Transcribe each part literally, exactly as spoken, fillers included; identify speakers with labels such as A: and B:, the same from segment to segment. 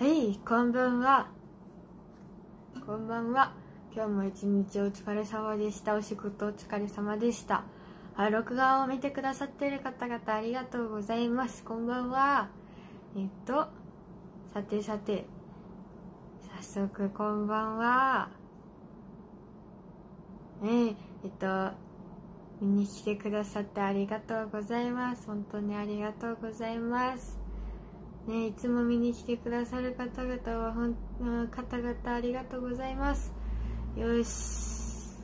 A: はい、こんばんは。こんばんは。今日も一日お疲れ様でした。お仕事お疲れ様でした。あ、録画を見てくださっている方々ありがとうございます。こんばんは。えっと、さてさて、早速こんばんは。えー、えっと、見に来てくださってありがとうございます。本当にありがとうございます。ね、いつも見に来てくださる方々はほん、方々ありがとうございます。よし。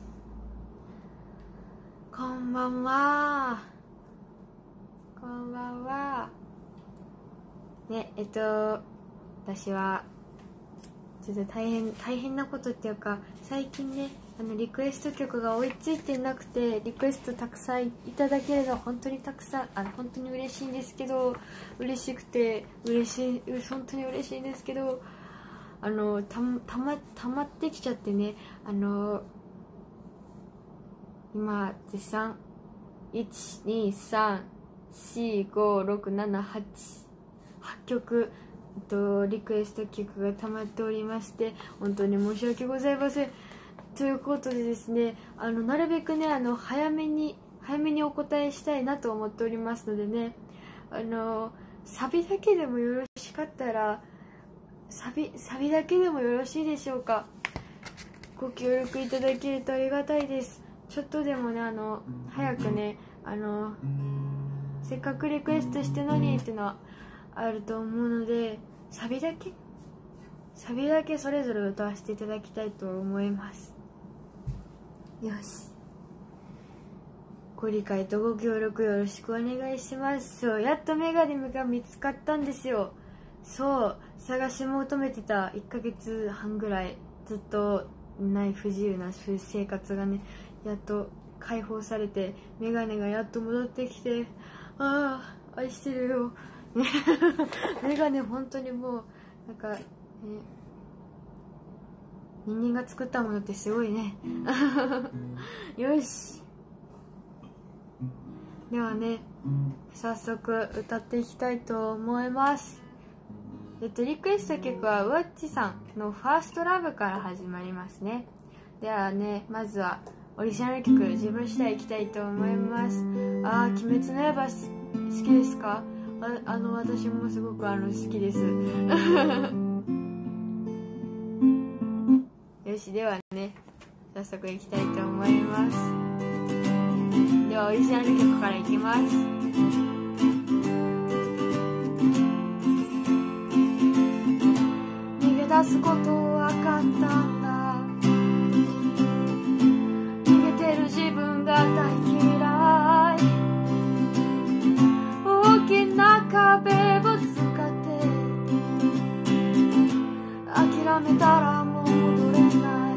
A: こんばんは。こんばんは。ね、えっと、私は、ちょっと大変、大変なことっていうか、最近ね、あの、リクエスト曲が追いついてなくて、リクエストたくさんいただけるのは本当にたくさん、あの、本当に嬉しいんですけど、嬉しくて、嬉しい、本当に嬉しいんですけど、あの、た、たま、たまってきちゃってね、あの、今、絶賛、いち、に、さん、よん、ご、ろく、なな、はち、はちきょく、とリクエスト曲が溜まっておりまして、本当に申し訳ございません。ということでですね、あのなるべくね、あの早めに早めにお答えしたいなと思っておりますのでね、あのサビだけでもよろしかったら、サビサビだけでもよろしいでしょうか。ご協力いただけるとありがたいです。ちょっとでもね、あの早くね、あのせっかくリクエストしてのにっていうのはあると思うので、サビだけサビだけそれぞれ歌わせていただきたいと思います。よし、ご理解とご協力よろしくお願いします。そう、やっとメガネが見つかったんですよ。そう、探し求めてたいっかげつはんぐらいずっとない不自由な生活がね、やっと解放されて、メガネがやっと戻ってきて、ああ、愛してるよ。メガネ本当にもうなんか、ね、人間が作ったものってすごいね。よし、ではね、早速歌っていきたいと思います。えっとリクエスト曲はウォッチさんのファーストラブから始まりますね。ではね、まずはオリジナル曲自分次第いきたいと思います。あー、鬼滅の刃好きですか？あ, あの私もすごくあの好きです。よし、ではね、早速いきたいと思います。ではオリジナル曲からいきます。逃げ出すこと分かったんだ。逃げてる自分が大嫌い。大きな壁を使って諦めたらもう戻れない。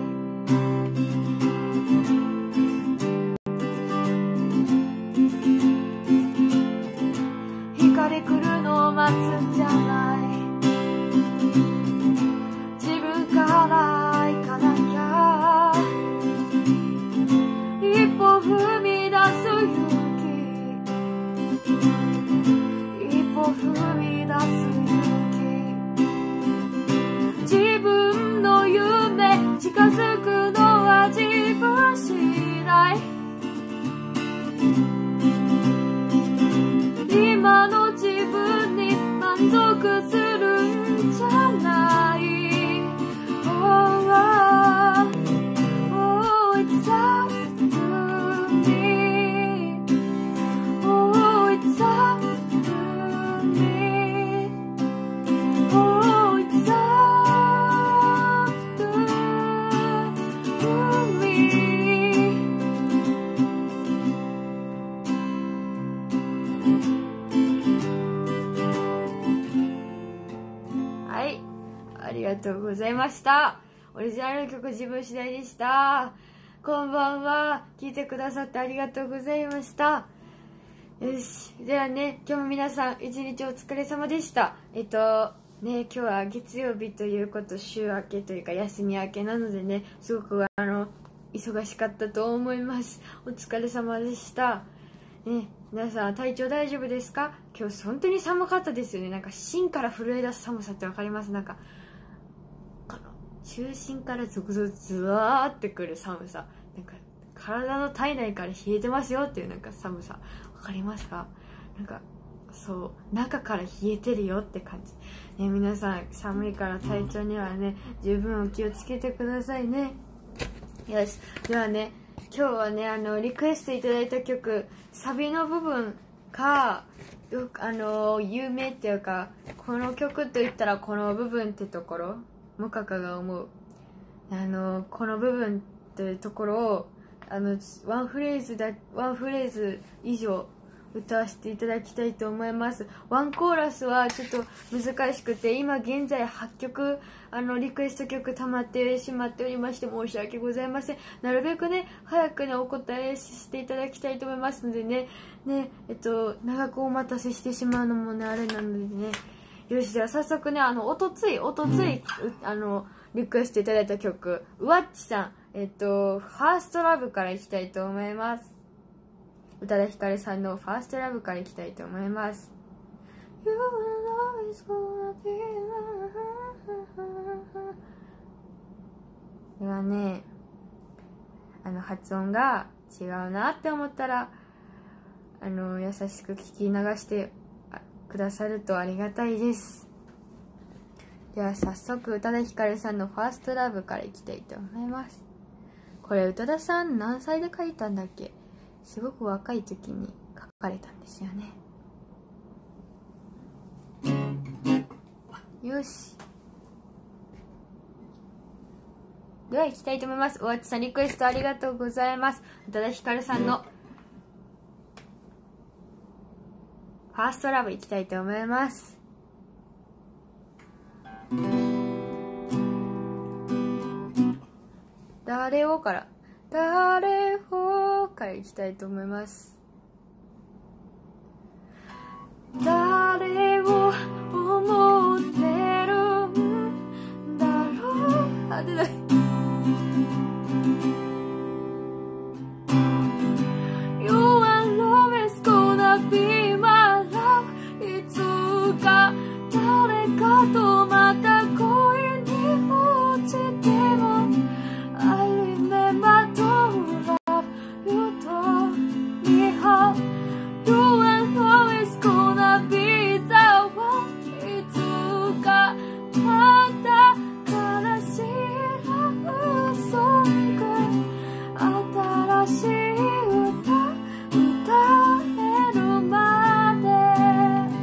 A: 光来るのを待つんじゃない。自分から行かなきゃ。一歩踏み出す勇気、一歩踏み出す勇気。自分の夢近づくのは自分次第。今の自分に満足するんじゃない。 Oh, oh, oh, it's up to me. Oh, it's up to me. Oh, it's up to me. はい、ありがとうございました。オリジナル曲自分次第でした。こんばんは。聞いてくださってありがとうございました。よし、ではね、今日も皆さん一日お疲れ様でした。えっとね、今日は月曜日ということ、週明けというか休み明けなのでね、すごくあの忙しかったと思います。お疲れ様でした。ね、 皆さん体調大丈夫ですか？今日本当に寒かったですよね。なんか芯から震え出す寒さってわかります？なんかこの中心からゾクゾクズワーってくる寒さ、なんか体の体内から冷えてますよっていうなんか寒さ、わかりますか？なんかそう中から冷えてるよって感じ、ね、皆さん寒いから体調にはね十分お気をつけてくださいね。よし、ではね今日はねあのリクエストいただいた曲、サビの部分かよくあの有名っていうか、この曲といったらこの部分ってところ、もかかが思うあのこの部分っていうところをあのワンフレーズだワンフレーズ以上歌わせていただきたいと思います。ワンコーラスはちょっと難しくて、今現在はちきょくあのリクエスト曲溜まってしまっておりまして、申し訳ございません。なるべくね早くねお答えしていただきたいと思いますのでねねえっと長くお待たせしてしまうのもねあれなのでね。よし、では早速ねあのおとついおとついあのリクエストいただいた曲、うわっちさんえっとファーストラブからいきたいと思います。宇多田ヒカルさんのファーストラブからいきたいと思います。ではね、あの発音が違うなって思ったらあの優しく聞き流してくださるとありがたいです。では早速宇多田ヒカルさんのファーストラブからいきたいと思います。これ宇多田さん何歳で書いたんだっけ？すごく若い時に書かれたんですよね。よし、では行きたいと思います。おわちさんリクエストありがとうございます。宇多田ヒカルさんのファーストラブ行きたいと思います。誰をから誰をからいきたいと思います。誰を思ってるんだろう、あ、出ない。You are always gonna be my love、 いつか誰かとまた恋に落ちても I remember to love you told me how You are always gonna be the one、 いつかまた悲しいラブソング、新しい歌歌えるまで。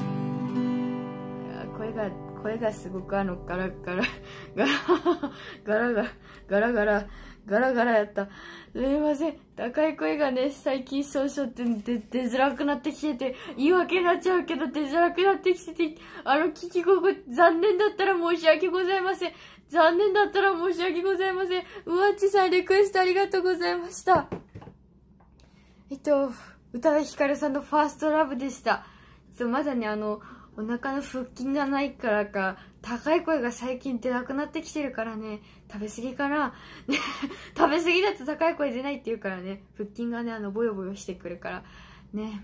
A: 声が声がすごくあのガラガラガラガラガラガラガラガラガラやった。すみません。高い声がね、最近少々って出、出づらくなってきてて、言い訳になっちゃうけど出づらくなってきてて、あの、聞き心地、残念だったら申し訳ございません。残念だったら申し訳ございません。うわっちさんリクエストありがとうございました。えっと、宇多田ヒカルさんのファーストラブでした。そう、まだね、あの、お腹の腹筋がないからか、高い声が最近出なくなってきてるからね、食べ過ぎかな食べ過ぎだと高い声出ないって言うからね、腹筋がね、あの、ボヨボヨしてくるから、ね。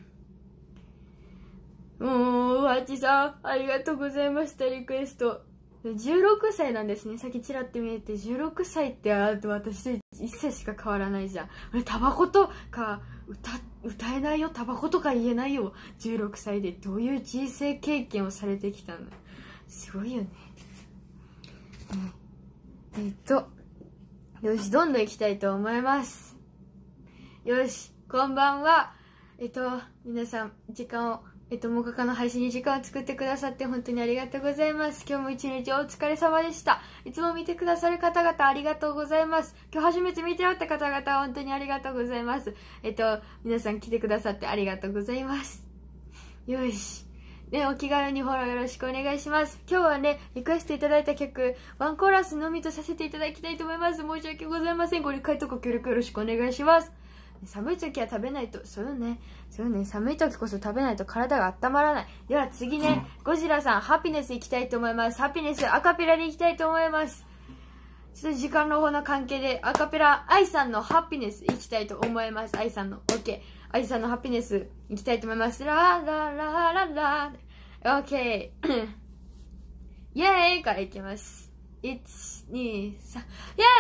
A: もう、わちさん、ありがとうございました、リクエスト。じゅうろくさいなんですね。さっきちらって見えて、じゅうろくさいってあと私といっさいしか変わらないじゃん。俺、タバコとか、歌、歌えないよ。タバコとか言えないよ。じゅうろくさいでどういう人生経験をされてきたの？すごいよね。うん、えっと、よし、どんどん行きたいと思います。よし、こんばんは。えっと、皆さん、時間を、えっと、もかかの配信に時間を作ってくださって本当にありがとうございます。今日も一日お疲れ様でした。いつも見てくださる方々ありがとうございます。今日初めて見ておった方々本当にありがとうございます。えっと、皆さん来てくださってありがとうございます。よし。ね、お気軽にフォローよろしくお願いします。今日はね、リクエストいただいた曲、ワンコーラスのみとさせていただきたいと思います。申し訳ございません。ご理解とご協力よろしくお願いします。寒い時は食べないと、そうね、そうね、寒い時こそ食べないと体が温まらない。では次ね、ゴジラさん、ハピネス行きたいと思います。ハピネス、アカペラで行きたいと思います。ちょっと時間の方の関係で、アカペラ、アイさんのハピネス行きたいと思います。アイさんの、OK。 あいさんのハピネス、いきたいと思います。ラララララ。オッケー。イェーイからいきます。いち、に、さん。イェーイ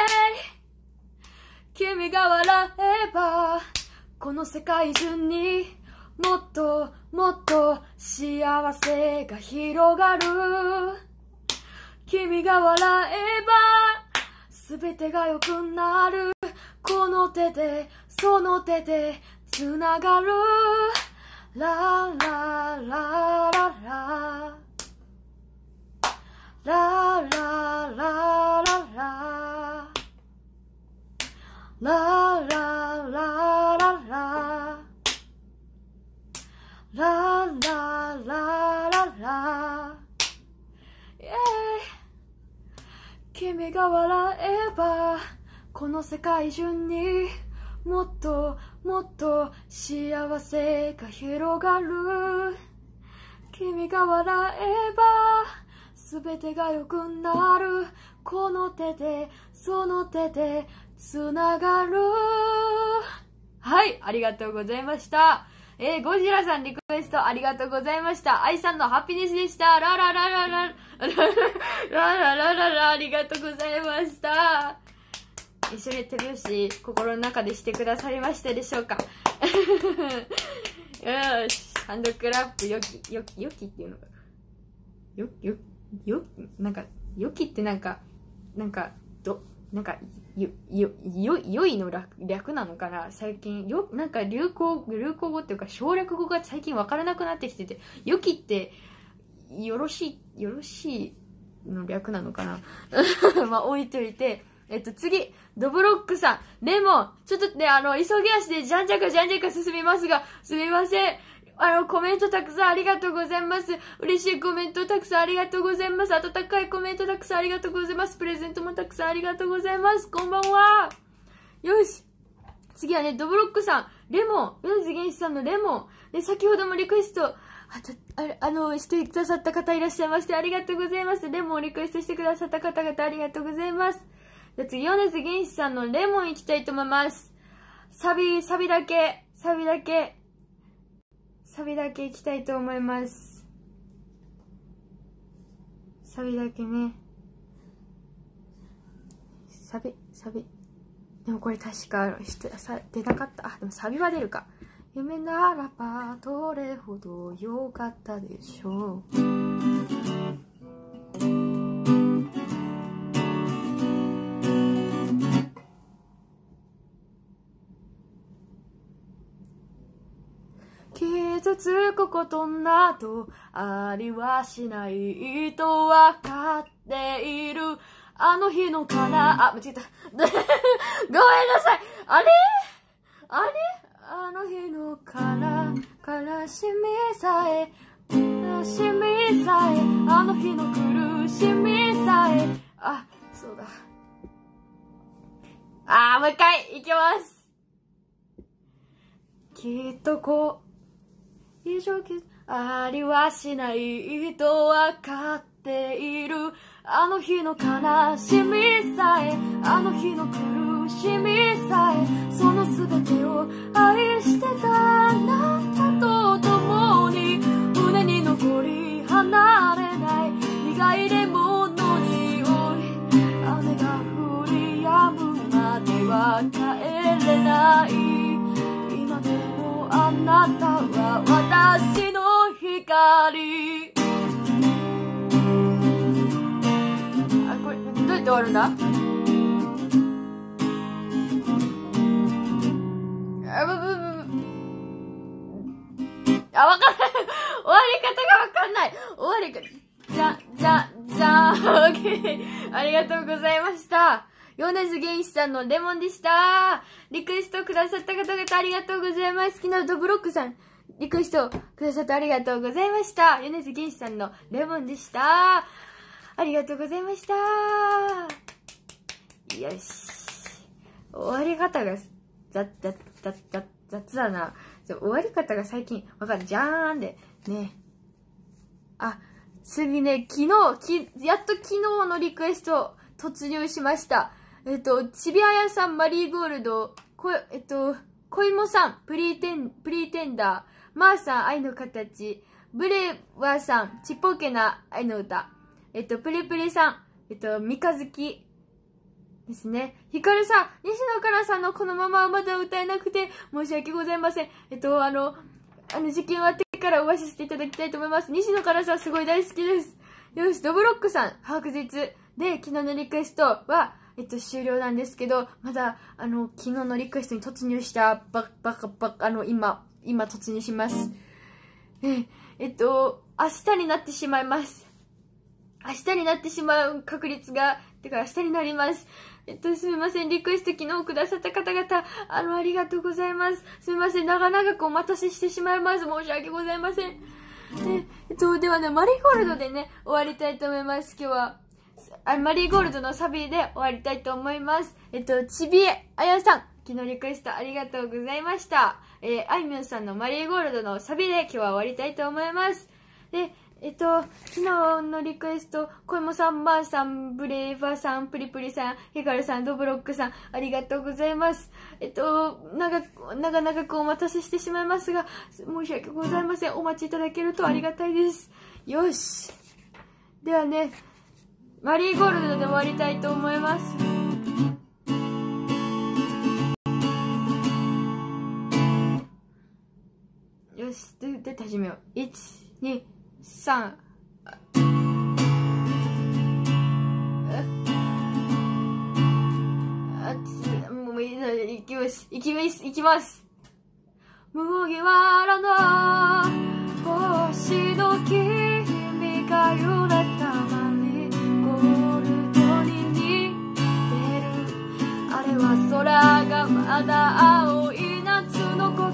A: 君が笑えば、この世界中にもっともっと幸せが広がる。君が笑えば、すべてが良くなる。この手で、その手でつながる。ラララララ。ラララララ。ラララララ。ラララララ。イェーイ君が笑えば、この世界中にもっともっと幸せが広がる。君が笑えば、すべてが良くなる。この手で、その手でつながる。はい、ありがとうございました。えー、ゴジラさんリクエストありがとうございました。アイさんのハピネスでした。ラララララララララララありがとうございました。一緒に手拍子心の中でしてくださりましたでしょうか。よし、ハンドクラップよき、よき、よきっていうのか。よ、よ、よ、なんか、よきってなんか、なんか、ど、なんか、よ、よ、よ、よいの略、略なのかな最近、よ、なんか流行、流行語っていうか省略語が最近わからなくなってきてて、よきって、よろしい、よろしいの略なのかなまあ置いといて、えっと次、ドブロックさん、レモン、ちょっとね、あの、急ぎ足でじゃんじゃかじゃんじゃか進みますが、すみません。あの、コメントたくさんありがとうございます。嬉しいコメントたくさんありがとうございます。温かいコメントたくさんありがとうございます。プレゼントもたくさんありがとうございます。こんばんは。よし。次はね、ドブロックさん、レモン、米津玄師さんのレモン。で、先ほどもリクエスト、あ、ああの、してくださった方いらっしゃいましてありがとうございます。レモンをリクエストしてくださった方々ありがとうございます。じゃあ次、米津玄師さんのレモンいきたいと思います。サビ、サビだけ、サビだけ。サビだけいきたいと思います。サビだけね。サビ、サビ。でもこれ確かさ出なかった。あ、でもサビは出るか。夢ならばどれほど良かったでしょう。傷つくことなどありはしないとわかっている。あの日のかな、あ、間違えた。ごめんなさい。あれあれあの日のから悲しみさえ、悲しみさえ、あの日の苦しみさえ、あ、そうだ。あー、もう一回いきます。きっとこう、以上ありはしないとわかっている。あの日の悲しみさえ、あの日の苦しみさえ、そのすべてを愛してたあなたと共に、胸に残り離れない苦いレモンの匂い。雨が降り止むまでは帰れない。今でもあなたは私の光。あ、これどうやって終わるんだ？あ、ぶぶぶあ、わかんない。終わり方がわかんない。終わりか、じゃ、じゃ、じゃーん。オッケー。ありがとうございました。米津玄師さんのレモンでした。リクエストくださった方々ありがとうございます。昨日ドブロックさん、リクエストくださってありがとうございました。米津玄師さんのレモンでした。ありがとうございました。よし。終わり方が、ざ、ざ、ざ、ざ、雑だな。終わり方が最近、わかる。じゃーんで。ね。あ、次ね、昨日、き、やっと昨日のリクエスト突入しました。えっと、ちびあやさんマリーゴールド、こ、えっと、 小芋さん、プリテン、プリテンダー、マーさん、愛の形、ブレワーさん、ちっぽけな愛の歌、えっと、プリプリさん、えっと、三日月ですね。ヒカルさん、西野カナさんのこのままはまだ歌えなくて、申し訳ございません。えっと、あの、あの、受験終わってからお会いさせていただきたいと思います。西野カナさん、すごい大好きです。よし、ドブロックさん、白日。で、昨日のリクエストは、えっと、終了なんですけど、まだ、あの、昨日のリクエストに突入した、ば、ばかばか、あの、今、今突入します。え、えっと、明日になってしまいます。明日になってしまう確率が、てか明日になります。えっと、すみません。リクエスト昨日くださった方々、あの、ありがとうございます。すみません。長々くお待たせしてしまいます。申し訳ございません。え、えっと、ではね、マリーゴールドでね、終わりたいと思います。今日は。あマリーゴールドのサビで終わりたいと思います。えっと、ちびえあやさん、昨日リクエストありがとうございました。えー、あいみょんさんのマリーゴールドのサビで今日は終わりたいと思います。で、えっと、昨日のリクエスト、小芋さん、まーさん、ブレイバーさん、プリプリさん、ヒカルさん、ドブロックさん、ありがとうございます。えっと、長く、長々くお待たせしてしまいますが、申し訳ございません。お待ちいただけるとありがたいです。よし。ではね、マリーゴールドで終わりたいと思います。よし、で、で、始めよう。いち、に、さん。あ、ち、もういい、いきます。いきます。いきます。麦わらの星の君が揺れたまにゴールドに似てる。あれは空がまだ青い夏のこと。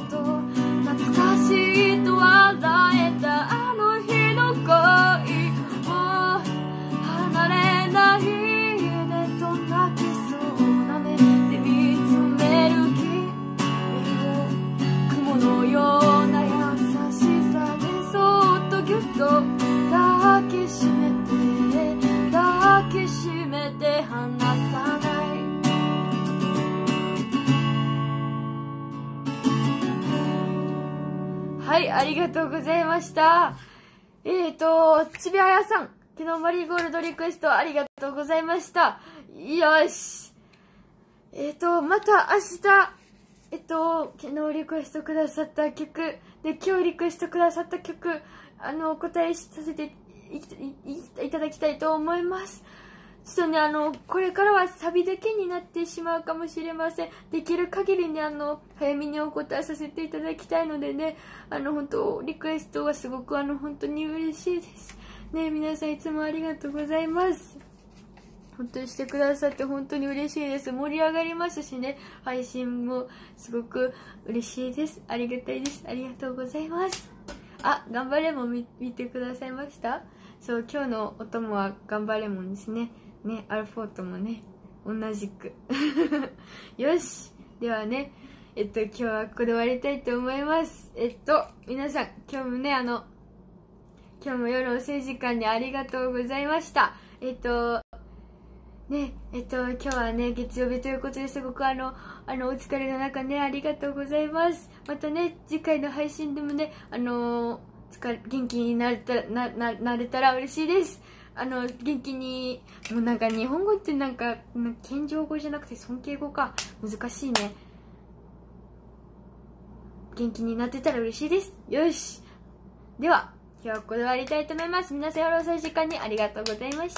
A: 懐かしいと笑えたあの日の恋。もう離れないでと泣きそうな目で見つめる君を、雲のような優しさでそっとぎゅっと抱きしめて抱きしめて離さない。はい、ありがとうございました。えーと、ちびあやさん、昨日マリーゴールドリクエストありがとうございました。よし。えーと、また明日、えっと、昨日リクエストくださった曲、で、今日リクエストくださった曲、あの、お答えさせてい, い, いただきたいと思います。ちょっとね、あの、これからはサビだけになってしまうかもしれません。できる限りね、あの、早めにお答えさせていただきたいのでね、あの、本当リクエストはすごく、あの、本当に嬉しいです。ね、皆さんいつもありがとうございます。本当にしてくださって本当に嬉しいです。盛り上がりますしね、配信もすごく嬉しいです。ありがたいです。ありがとうございます。あ、頑張れも 見, 見てくださいました？そう、今日のお供は頑張れもんですね。ね、アルフォートもね、同じく。よし。ではね、えっと、今日はここで終わりたいと思います。えっと、皆さん、今日もね、あの、今日も夜遅い時間にありがとうございました。えっと、ね、えっと、今日はね、月曜日ということですごくあの、あの、お疲れの中ね、ありがとうございます。またね、次回の配信でもね、あのー、つか元気になれたら、な、な、なれたら嬉しいです。あの、元気に、もうなんか日本語ってなんか、謙譲語じゃなくて尊敬語か。難しいね。元気になってたら嬉しいです。よし。では、今日はここで終わりたいと思います。皆さん夜遅い時間にありがとうございました。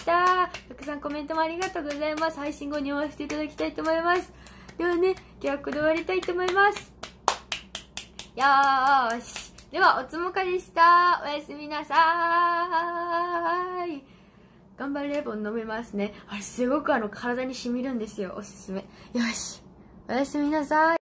A: たくさんコメントもありがとうございます。配信後に終わらせていただきたいと思います。ではね、今日はここで終わりたいと思います。よーし。では、おつもかでした。おやすみなさーい。頑張れレボン飲めますね。あれ、すごくあの、体に染みるんですよ。おすすめ。よし。おやすみなさい。